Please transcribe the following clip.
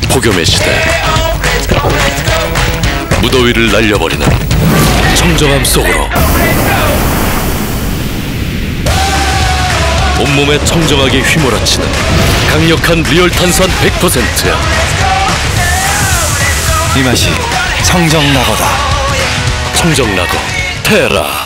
폭염의 시대, 무더위를 날려버리는 청정함 속으로 온몸에 청정하게 휘몰아치는 강력한 리얼 탄산 100%야. 이 맛이 청정라거다. 청정라거 테라.